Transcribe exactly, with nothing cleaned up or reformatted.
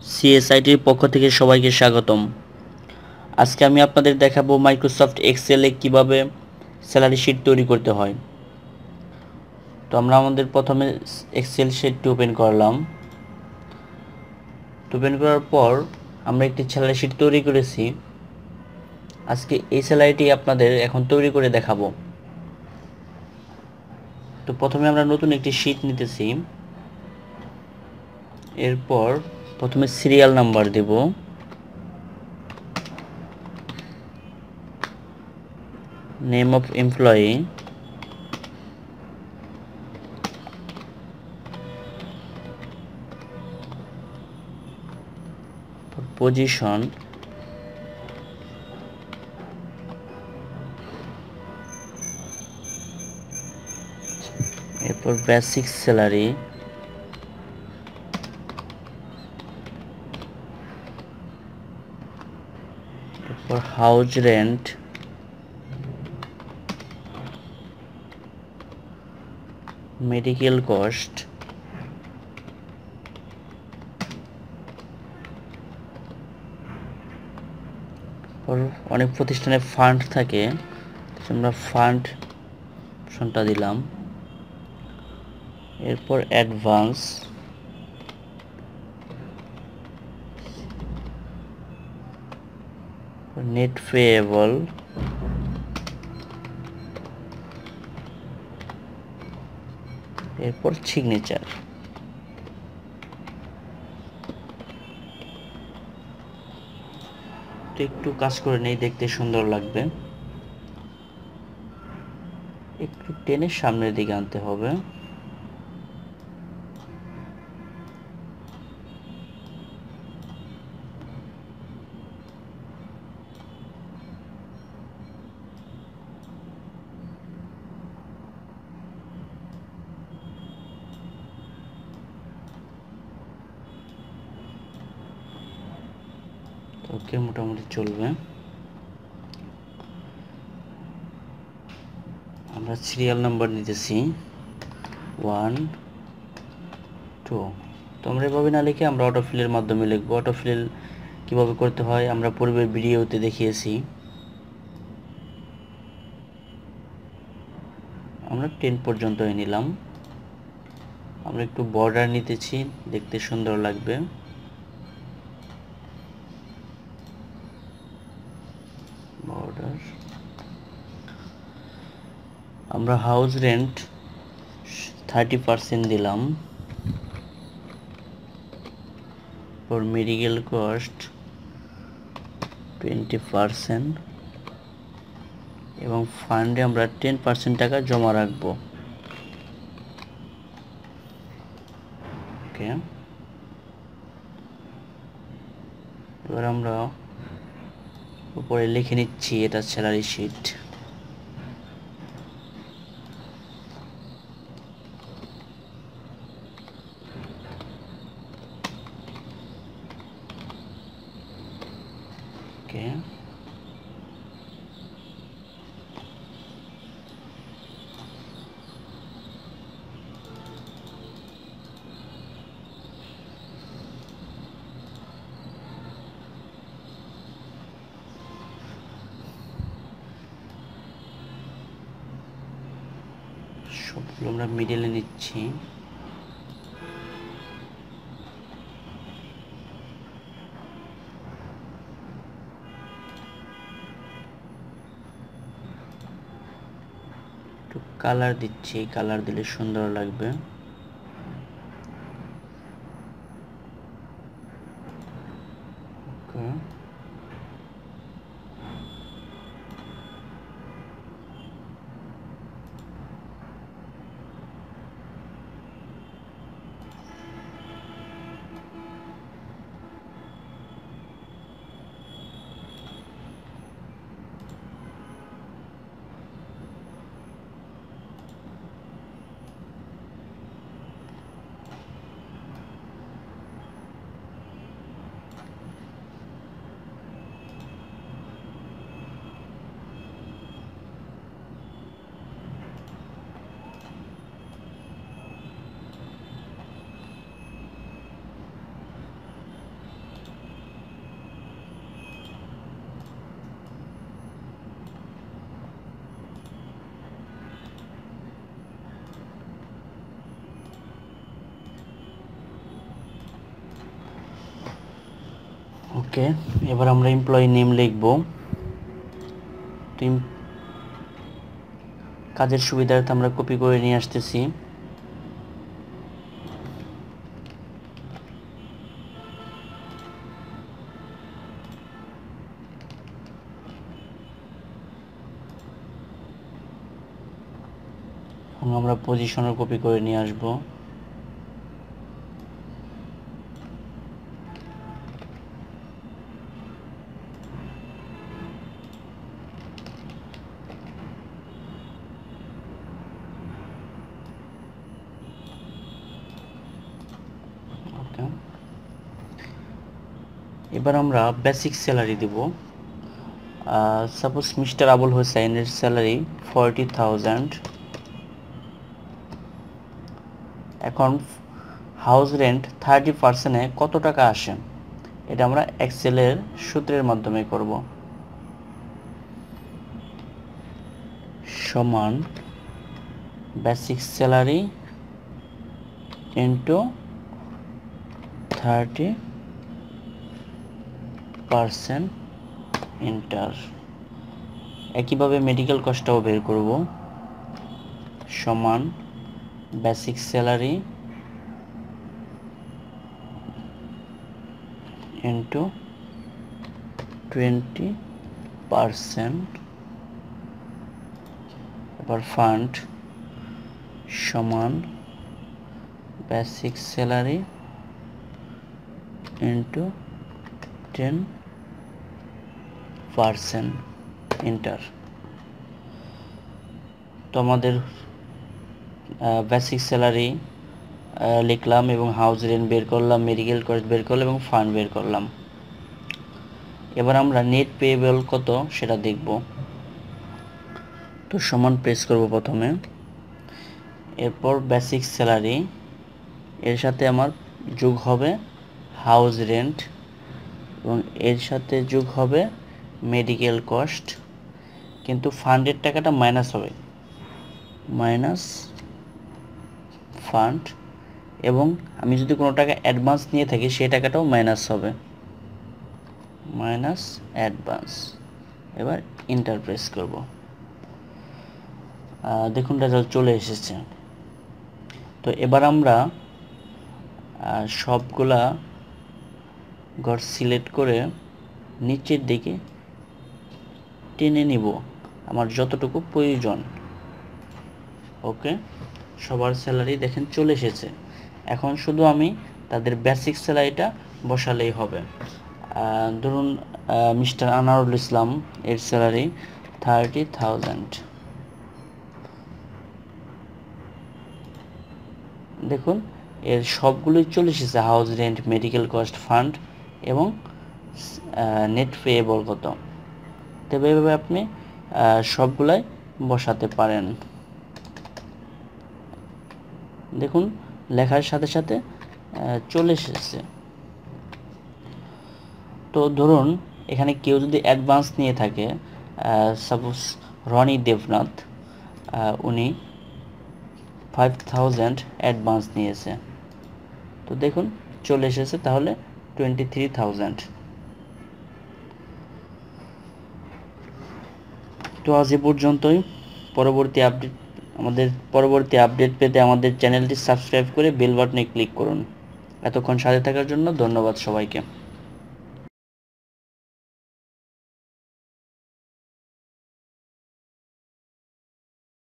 সিএসআইটির পক্ষ থেকে সবাইকে স্বাগতম। আজকে আমি আপনাদের দেখাবো মাইক্রোসফট এক্সেলে কিভাবে স্যালারি শিট তৈরি করতে হয়। তো আমরা আমাদের প্রথমে এক্সেল শিটটি ওপেন করলাম। ওপেন করার পর আমরা একটি স্যালারি শিট তৈরি করেছি। আজকে এই স্যালারিটি আপনাদের এখন তৈরি করে দেখাবো। তো প্রথমে আমরা নতুন একটি শিট নিতেছি। এরপর প্রথমে সিরিয়াল নাম্বার দেব, নেম অফ এমপ্লয়ি, পজিশন, এরপর বেসিক স্যালারি, এরপর হাউস রেন্ট, মেডিকেল কস্ট, অনেক প্রতিষ্ঠানে ফান্ড থাকে, আমরা ফান্ড অপশনটা দিলাম। এরপর অ্যাডভান্স, নেট পেয়েবল, এরপর সিগনেচার। তো একটু কাজ করে নেই, দেখতে সুন্দর লাগবে। একটু টেনে সামনের দিকে আনতে হবে। ওকে, মোটামুটি চলবে। আমরা সিরিয়াল নাম্বার নিতেছি ওয়ান টু। তো আমরা এভাবে না লিখে আমরা অটোফিলের মাধ্যমে লিখবো। অটোফিল কিভাবে করতে হয় আমরা পূর্বের ভিডিওতে দেখিয়েছি। আমরা টেন পর্যন্ত নিলাম। আমরা একটু বর্ডার নিতেছি, দেখতে সুন্দর লাগবে। বর্ডার, আমরা হাউস রেন্ট থার্টি পার্সেন্ট দিলাম। For medical cost twenty percent এবং ফান্ডে আমরা টেন পার্সেন্ট টাকা জমা রাখবো। ওকে, এবার আমরা উপরে লিখে নিচ্ছি এটা স্যালারি শিট। ওকে, সবগুলো আমরা মিডলে নিচ্ছি। একটু কালার দিচ্ছি, কালার দিলে সুন্দর লাগবে। ওকে, ওকে, এবার আমরা এমপ্লয়ি নেম লিখব। তো কাজের সুবিধার্থে আমরা কপি করে নিয়ে আসতেছি। আমরা পজিশনও কপি করে নিয়ে আসব। এবার আমরা বেসিক স্যালারি দেব। সাপোজ মিস্টার আবুল হোসেনের স্যালারি ফর্টি থাউজেন্ড। এখন হাউস রেন্ট থার্টি পার্সেন্টে কত টাকা আসে, এটা আমরা এক্সেলের সূত্রের মাধ্যমে করব। সমান basic salary into thirty percent enter. একইভাবে মেডিকেল কস্টটাও বের করব। সমান basic salary into twenty percent. এবার ফান্ড সমান basic salary into ten percent enter. তো আমাদের বেসিক স্যালারি লিখলাম এবং হাউস রেন্ট বের করলাম, মেডিকেল কস্ট বের করলাম এবং ফান্ড বের করলাম। এবার আমরা নেট পেয়েবল কত সেটা দেখব। তো সমান প্রেস করব প্রথমে, এরপর বেসিক স্যালারি, এর সাথে আমার যোগ হবে হাউস রেন্ট এবং এর সাথে যোগ হবে মেডিকেল কস্ট, কিন্তু ফান্ডের টাকাটা মাইনাস হবে, মাইনাস ফান্ড। এবং আমি যদি কোনো টাকা অ্যাডভান্স নিয়ে থাকি সেই টাকাটাও মাইনাস হবে, মাইনাস অ্যাডভান্স। এবার ইন্টার প্রেস করব। দেখুন রেজাল্ট চলে এসেছে। তো এবার আমরা সবগুলা ঘর সিলেক্ট করে নিচের দিকে টেনে নিব আমার যতটুকু প্রয়োজন। ওকে, সবার স্যালারি দেখেন চলে এসেছে। এখন শুধু আমি তাদের বেসিক স্যালারিটা বসালেই হবে। ধরুন মিস্টার আনারুল ইসলাম এর স্যালারি থার্টি থাউজেন্ড। দেখুন এর সবগুলোই চলে এসেছে, house rent, medical cost, fund এবং নেট পেয়েবল কত। তবে এভাবে আপনি সবগুলাই বসাতে পারেন। দেখুন লেখার সাথে সাথে চলে এসেছে। তো ধরুন এখানে কেউ যদি অ্যাডভান্স নিয়ে থাকে, সাপোজ রনি দেবনাথ, উনি ফাইভ থাউজেন্ড অ্যাডভান্স নিয়েছে। তো দেখুন চলে এসেছে তাহলে টোয়েন্টি থ্রি থাউজেন্ড। তো আজ এ পর্যন্তই। পরবর্তী আপডেট আমাদের পরবর্তী আপডেট পেতে আমাদের চ্যানেলটি সাবস্ক্রাইব করে বেল বাটনে ক্লিক করুন। এতক্ষণ সাথে থাকার জন্য ধন্যবাদ সবাইকে।